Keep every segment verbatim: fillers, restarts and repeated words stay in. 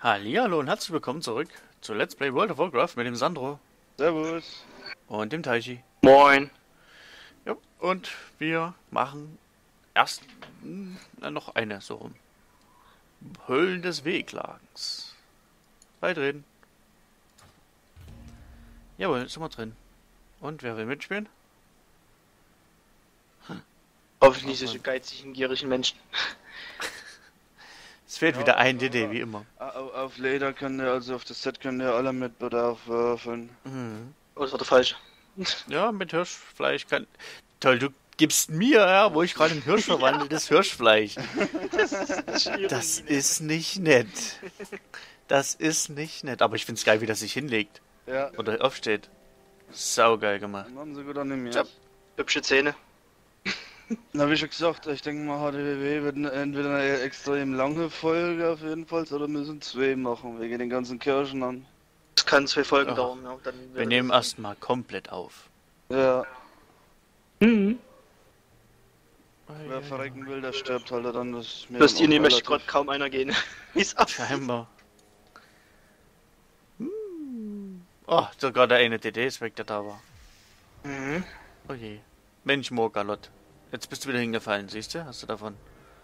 Hallihallo und herzlich willkommen zurück zu Let's Play World of Warcraft mit dem Sandro. Servus. Und dem Taichi. Moin. Ja, und wir machen erst na, noch eine so rum. Höhlen des Wehklagens. Beitreten. Jawohl, jetzt sind wir drin. Und wer will mitspielen? Hoffentlich solche geizigen, gierigen Menschen. Es fehlt Ja, wieder ein D D, aber- wie immer. Auf, auf Leder können wir, also auf das Set können wir alle mit Bedarf würfeln. Mhm. Oh, das war der falsche. Ja, mit Hirschfleisch kann... Toll, du gibst mir, ja, wo ich gerade in Hirsch verwandle, das Hirschfleisch. Das ist nicht nett. Das ist nicht nett. Aber ich find's geil, wie das sich hinlegt. Ja, Oder aufsteht. Saugeil gemacht. dann haben sie gut animiert. Ja. Hübsche Zähne. Na, wie schon gesagt, ich denke mal, H D W W wird entweder eine extrem lange Folge auf jeden Fall, oder müssen zwei machen, wegen den ganzen Kirschen an. Das kann zwei Folgen Ach, dauern. Ja. Dann Wir wäre nehmen das- erstmal komplett auf. Ja, Mhm. wer verrecken will, der stirbt halt dann. Das ist mir Bloß dann ihr auch möchte relativ- gerade kaum einer gehen. Wie's ab? Scheinbar. Hm. Oh, sogar der eine D D ist weg, der da war. Mhm. Oh je. Mensch, Morgalot. Jetzt bist du wieder hingefallen, siehst du? Hast du davon?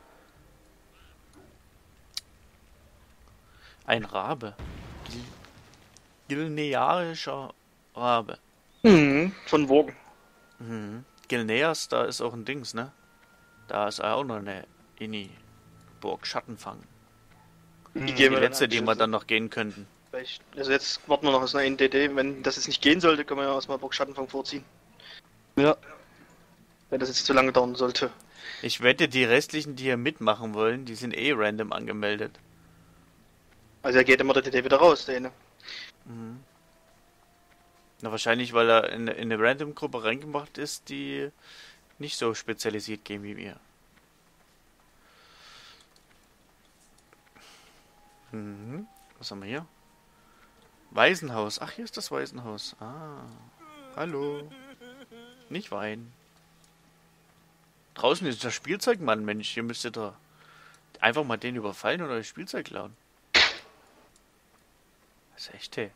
Ein Rabe. Gil Gilnearischer Rabe. Mhm. Von Wogen. Mhm. Gilneas, da ist auch ein Dings, ne? Da ist auch noch eine Inni. Burg Schattenfang. Die Mhm. gehen Die wir dann letzte, die wir anschließend. dann noch gehen könnten. Vielleicht- Also jetzt warten wir noch auf eine D D. Wenn das jetzt nicht gehen sollte, können wir ja erstmal Burg Schattenfang vorziehen. Ja, Wenn das jetzt zu lange dauern sollte. Ich wette, die restlichen, die hier mitmachen wollen, die sind eh random angemeldet. Also er geht immer der D D wieder raus, der eine. Mhm. Na, wahrscheinlich, weil er in, in eine Random-Gruppe reingemacht ist, die nicht so spezialisiert gehen wie wir. Mhm. Was haben wir hier? Waisenhaus. Ach, hier ist das Waisenhaus. Ah. Hallo. Nicht weinen. Draußen ist der Spielzeugmann, Mensch. Hier müsst ihr doch einfach mal den überfallen oder das Spielzeug klauen. Das ist echt, hey.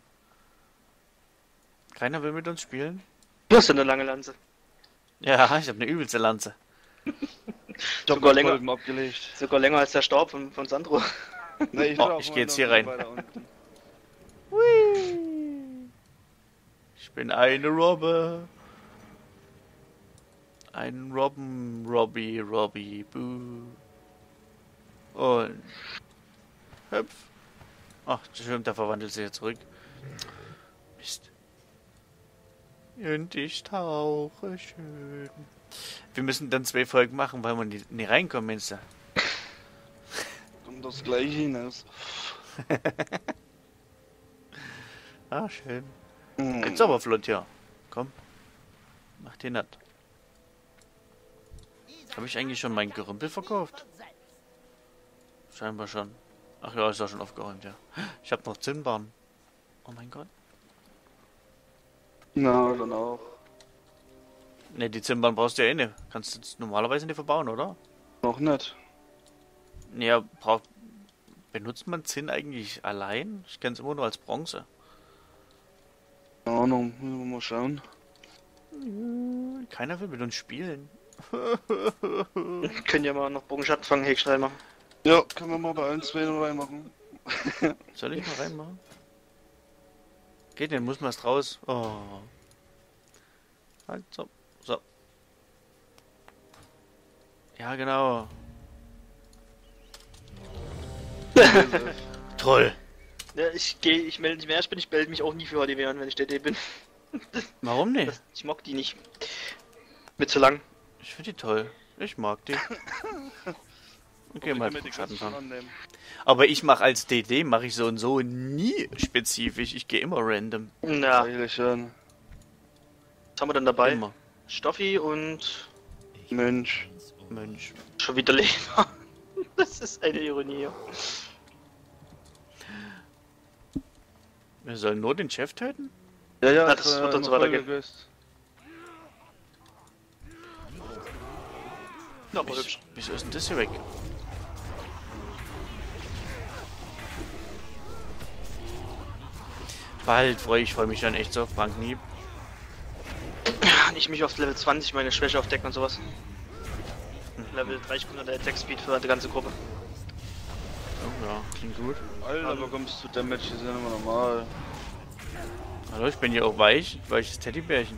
Keiner will mit uns spielen? Du hast ja eine lange Lanze. Ja, ich habe eine übelste Lanze. ich Sogar hab länger. Kolben abgelegt. Sogar länger als der Stab von, von Sandro. Nee, ich, Oh, drauf ich mal geh jetzt noch hier rein. weiter unten. Hui. Ich bin eine Robbe. Ein Robben, Robbie, Robbie, Boo. Und hüpf. Ach, stimmt, der verwandelt sich ja zurück. Mist. Und ich tauche schön. Wir müssen dann zwei Folgen machen, weil wir nie, nie reinkommen, Mensch. Kommt das gleiche hinaus. Ah, schön. Mhm. Jetzt aber flott, ja. Komm. Mach den nett. Habe ich eigentlich schon mein Gerümpel verkauft? Scheinbar schon. Ach ja, ist ja schon aufgeräumt, ja. Ich habe noch Zinnbahn. Oh mein Gott. Na, dann auch. Ne, die Zinnbahn brauchst du ja eh nicht. Kannst du jetzt normalerweise nicht verbauen, oder? Noch nicht. Ja, braucht... Benutzt man Zinn eigentlich allein? Ich kenne es immer nur als Bronze. Keine Ahnung, müssen wir mal schauen. Keiner will mit uns spielen. Können ja mal noch Bogen Schattenfang Häkchen reinmachen. Ja, können wir mal bei uns zwei noch reinmachen. Soll ich mal reinmachen? Geht nicht, muss man erst raus. Oh. Halt, so. So. Ja, genau. Toll. Ja, ich gehe, ich melde nicht mehr, ich bin, ich melde mich auch nie für H D W an, wenn ich D D bin. Warum nicht? Das, ich mag die nicht. Mit zu lang. Ich finde die toll. Ich mag die. Okay, mal Schatten fahren. annehmen. Aber ich mache als D D, mache ich so und so nie spezifisch. Ich gehe immer random. Na, Eigentlich schon. was haben wir denn dabei? Immer. Stoffi und Mensch. Mensch. schon wieder Leber. Das ist eine Ironie. Wir sollen nur den Chef töten? Ja, ja, Na, das ist, äh, wird dann so eine weitergehen. Folge gewesen. Ja, aber Wieso, hübsch. wieso ist denn das hier weg? bald freue ich, freue mich dann echt so auf Prankenhieb. Ich mich auf Level zwanzig meine Schwäche aufdecken und sowas. Level dreißig kommt der Attack Speed für die ganze Gruppe. Oh, ja, klingt gut. Alter, bekommst du Damage, die sind immer normal. Hallo, ich bin ja auch weich, weiches Teddybärchen.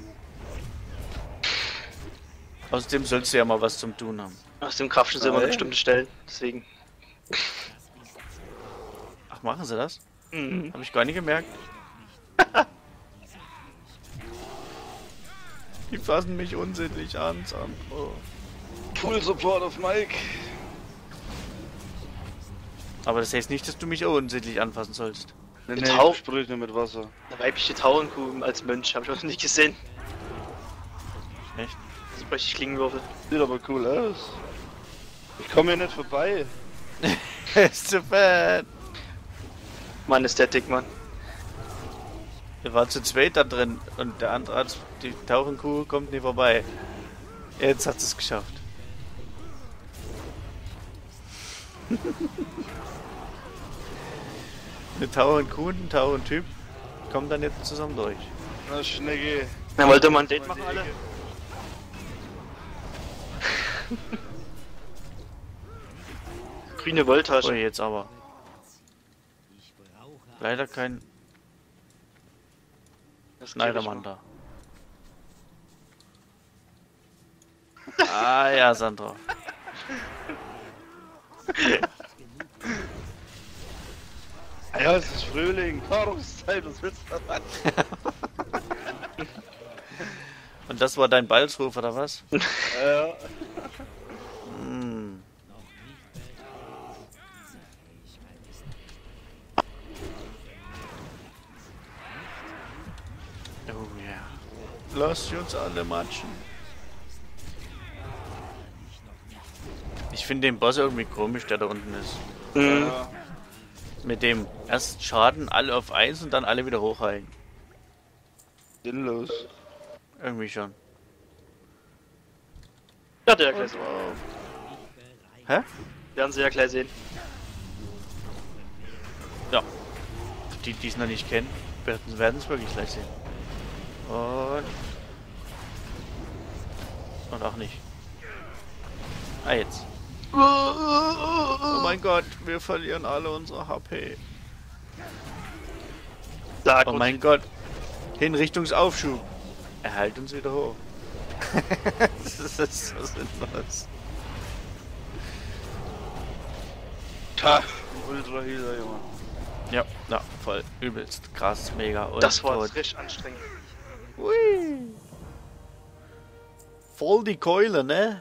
Außerdem sollst du ja mal was zum Tun haben. Aus dem Kraft sind immer Nein. bestimmte Stellen, deswegen. Ach, machen sie das? Mhm. Habe ich gar nicht gemerkt. Die fassen mich unsittlich an, Sandro. Full Support auf Mike. Aber das heißt nicht, dass du mich auch unsittlich anfassen sollst. Nee, Mit nee, Tau- ich sprühe nicht mit Wasser. Eine weibliche Taurenkuh als Mönch, habe ich auch noch nicht gesehen. Echt? So richtig Klingenwürfel. Sieht aber cool aus. Ich komme hier nicht vorbei. Ist zu bad. Mann, ist der dick, Mann. Wir waren zu zweit da drin und der andere hat die Tauchenkuh kommt nie vorbei. Jetzt hat es geschafft. Eine Tauchenkuh und ein Tauchentyp kommen dann jetzt zusammen durch. Na, Schnecke. Na, wollte man ein Date machen, alle? Grüne Oh, Wolltasche. jetzt aber. Leider kein Das Schneidermann da. Ah ja, Sandro. Ja, es ist Frühling, Paarungszeit, was willst du da? Und das war dein Balzruf oder was? Ja. Hm. Oh ja. Lasst uns alle matschen. Ich finde den Boss irgendwie komisch, der da unten ist. Mhm. Ja. Mit dem erst Schaden alle auf eins und dann alle wieder hochheilen. Sinnlos. Irgendwie schon. Ja, der gleich sehen. Hä? Werden sie ja gleich sehen. Ja. Die, die es noch nicht kennen, werden es wirklich gleich sehen. Und... Und auch nicht. Ah, jetzt. Oh mein Gott, wir verlieren alle unsere H P. Da, Oh mein Gott. Hinrichtungsaufschub. Er hält uns wieder hoch. Das ist so sinnlos. Ta, Ultra Healer, Junge. Ja, ja, voll. Übelst. Krass, mega. Und das war tot. jetzt richtig anstrengend. Ui. Voll die Keule, ne?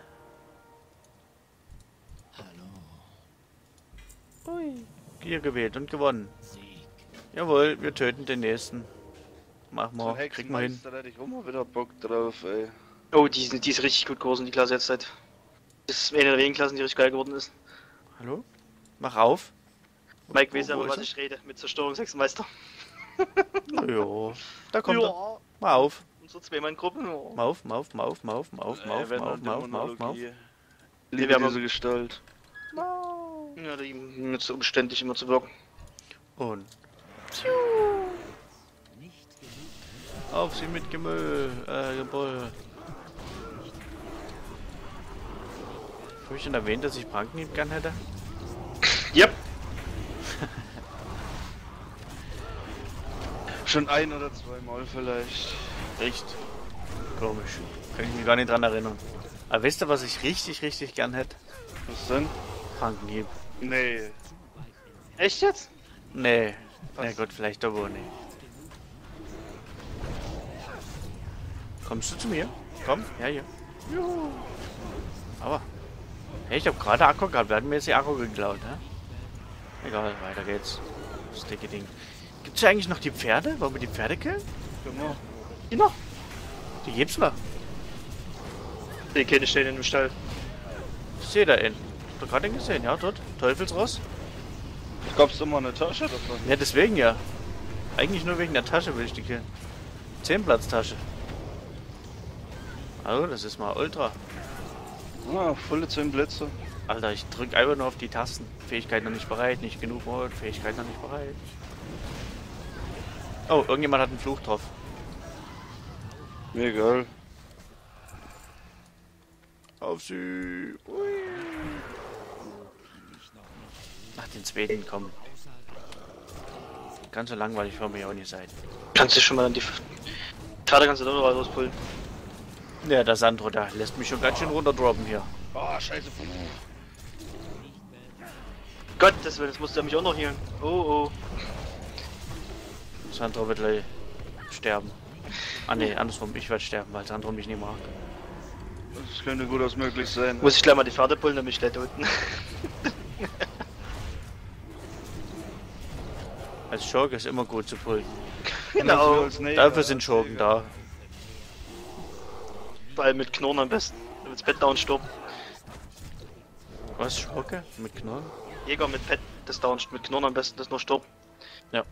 Ui. Gier gewählt und gewonnen. Jawohl, wir töten den nächsten. Mach So mal, ein krieg mal hin. Hexenmeister, da hätte ich auch mal wieder Bock drauf, ey. Oh, die, sind- die ist richtig gut geworden, die Klasse jetzt seit. Das ist eine der wenigen Klassen, die richtig geil geworden ist. Hallo? Mach auf. Mike Wo- weiß wo aber, ist was er? ich rede, mit Zerstörungshexenmeister. Jo. Da kommt er. Mal auf. Unsere Zwei-Mann-Gruppe. Oh. Mal auf, mal auf, mal auf, mal auf, mal auf, mal auf, Äh, wenn mal auf, man mal auf, mal auf, mal auf. Dämonologie. Nee, Liebe wir haben- diese Gestalt. Ja, die mit so umständlich immer zu wirken. Und. Auf sie mit Gemüll, äh, Gebull. Habe ich schon erwähnt, dass ich Prankenhieb gern hätte? Yep. Schon ein oder zwei Mal vielleicht. Echt? Komisch. Kann ich mich gar nicht dran erinnern. Aber wisst ihr, was ich richtig, richtig gern hätte? Was denn? Prankenhieb. Nee. Echt jetzt? Nee. Was? Na Gott, vielleicht doch wohl nicht. Kommst du zu mir? Komm, ja, hier. Juhu. Aber. Hey, ich hab gerade Akku gehabt. Wir hatten mir jetzt die Akku geklaut, ne? Egal, weiter geht's. Das dicke Ding. Gibt's hier eigentlich noch die Pferde? Wollen wir die Pferde killen? Genau. Die noch? Die gibt's noch. Die Kinder stehen in dem Stall. Ich sehe da einen. Habt ihr gerade den gesehen? Ja, dort. Teufelsross. Gab's doch mal eine Tasche davon? Ja, deswegen ja. Eigentlich nur wegen der Tasche will ich die killen. Zehnplatztasche. Oh, das ist mal Ultra. Ah, volle zehn Plätze. Alter, ich drück einfach nur auf die Tasten. Fähigkeit noch nicht bereit, nicht genug Mord, Fähigkeit noch nicht bereit. Oh, irgendjemand hat einen Fluch drauf. Mir egal. Auf sie. Ui. Ach, den zweiten, komm. Ganz so langweilig für mich auch nicht sein. Kannst du schon mal an die Pferde kannst du doch noch rauspullen. Ja, der Sandro, der lässt mich schon ganz schön runterdroppen hier. Oh, scheiße. Gott, das, das musst du mich auch noch hier. Oh, oh. Sandro wird gleich sterben. Ah ne, andersrum, ich werde sterben, weil Sandro mich nicht mag. Das könnte gut als möglich sein. Muss ich gleich mal die Pferde pullen, damit ich gleich da unten. Als Schurke ist immer gut zu pullen. Genau. Dafür sind Schurken da. Weil mit Knurren am besten. Damit das Pet down stirbt. Was, Schurke? Mit Knurren? Jäger mit Pet, das down mit Knurren am besten, das nur stirbt. Ja.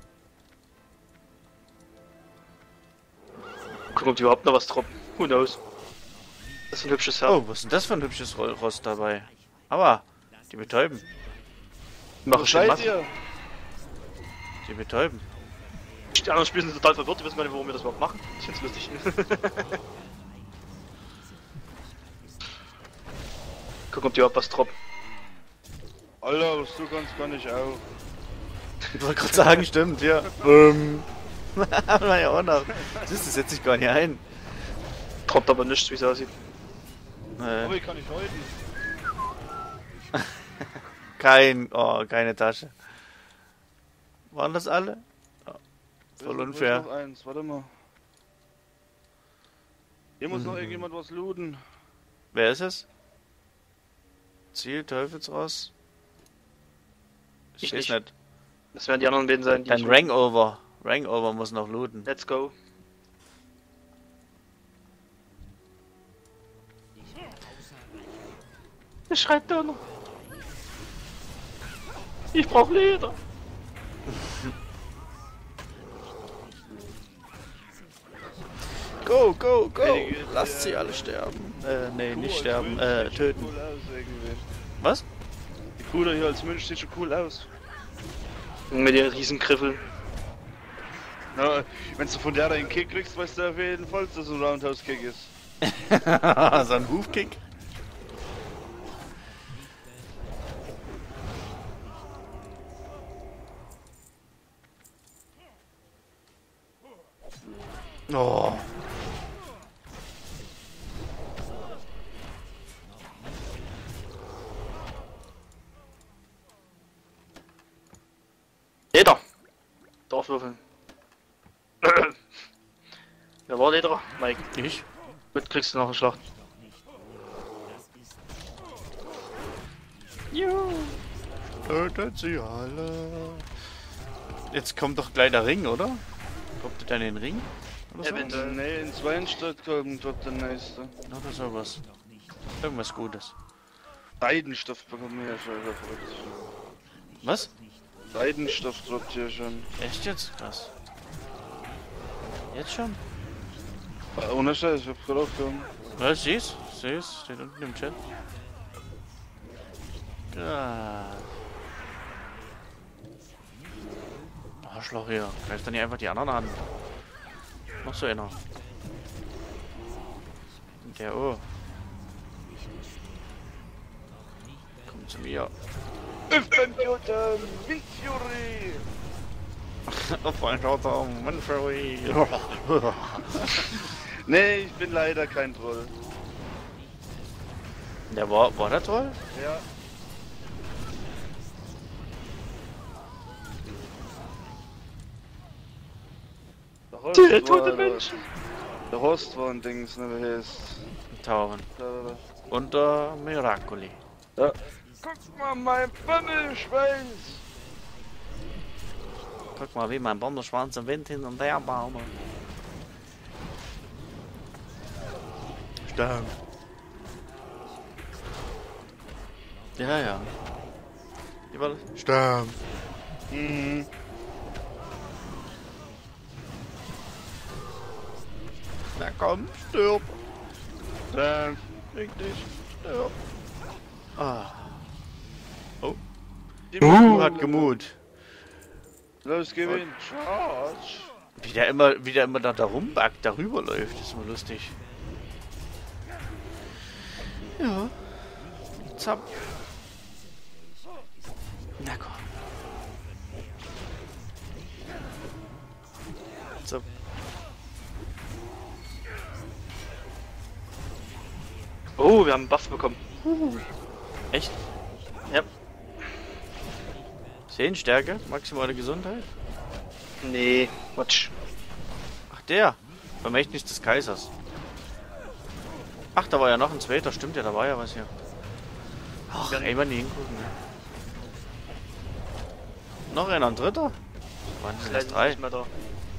Gucken, ob die überhaupt noch was droppen. Who knows? Das ist ein hübsches Herr. Oh, was ist denn das für ein hübsches Rost dabei? Aber, die betäuben. Machen schön seid Masse. ihr? Die betäuben. Die anderen Spieler sind total verwirrt, die wissen gar nicht, warum wir das überhaupt machen. Ich find's lustig. Gucken, ob die überhaupt was droppen. Alter, was du kannst, kann ich auch. Ich wollte gerade sagen, stimmt, ja. Ähm. Na ja, auch noch. Das setzt sich gar nicht ein. Droppt aber nichts, wie es aussieht. Äh, Oh, ich kann nicht heute. kein, oh, keine Tasche. Waren das alle? Oh, voll Wo ist unfair. noch eins? Warte mal. Hier muss noch Mhm. irgendjemand was looten. Wer ist es? Ziel, Teufelsross? Ich Ich seh's nicht. nicht. Das werden die anderen beiden sein, die Dann ich- Rangover. Rangover muss noch looten. Let's go. Er schreit da noch. Ich brauch Leder. Go, go, go! Einige- Lasst sie alle sterben. Äh, nee, nicht sterben, äh, töten. Cool aus, irgendwie. Was? Die Kuh da hier als Mensch sieht schon cool aus. Mit den Riesengriffel. Ja, wenn du von der da einen Kick kriegst, weißt du auf jeden Fall, dass das ein Roundhouse-Kick ist. So ein Hufkick? Oh. Leder. Dorfwürfeln. Wer war Leder? Mike. Ich? Mit kriegst du noch eine Schlacht. Juhu. Tötet sie alle. Jetzt kommt doch gleich der Ring, oder? Kommt ihr dann in den Ring? Oder so? Eventuell. Nee, in Zweienstadt kommt dort der nächste. Oder sowas. Irgendwas Gutes. Leidenstoff bekommen wir ja schon verrückt. Was? Leidenstoff droppt hier schon. Echt jetzt? Krass. Jetzt schon? Ah, ohne Scheiß, ich hab gerade aufgehoben. Ja, ich seh's. Ich seh's. Steht unten im Chat. Ja. Arschloch hier. Greift dann hier einfach die anderen an. Noch so einer. Der oh. Komm zu mir. Öffnen Newton! Windfury! Auf ein Schauter, Manfrey. Nee, ich bin leider kein Troll. Der war, war der toll? Ja. Der Horst Der tote war- Mensch. Der Horst war ein Dings, ne, wie heißt. Tauchen. Da, da, da. Unter Miracoli. Ja. Guck mal, mein Bammelschweins! Guck mal, wie mein Bonderschwanz im Wind hin und her baumelt. Sterben. Ja, ja. Überall. Sterben. Mhm. Na komm, stirb. Dann. Fick dich. Stirb. Ah. Oh. Die Du hat Gemut. Los, gewinn. Charge! Wie der immer, wie der immer da, da rumbackt, darüber läuft, ist immer lustig. Ja. Zapp. Na komm. So. Oh, wir haben einen Buff bekommen. Echt? Ja. Sehenstärke? Maximale Gesundheit? Nee, Quatsch. Ach der. Vermächtnis des Kaisers. Ach, da war ja noch ein zweiter. Stimmt ja, da war ja was hier. Ach, ey, mal nie hingucken. Ne? Noch einer, ein dritter? Waren das Leider jetzt drei? nicht mehr da.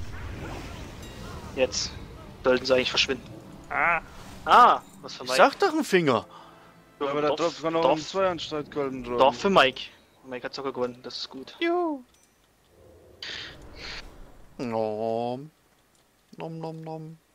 Jetzt sollten sie eigentlich verschwinden. Ah. Ah, was für Ich Mike. sag doch ein Finger. Ja, aber da Dorf, drauf kann auch Dorf, um zwei anstatt golden drauf. Dorf für Mike. Mike hat sogar gewonnen, das ist gut. Juhu. Nom. Nom nom nom.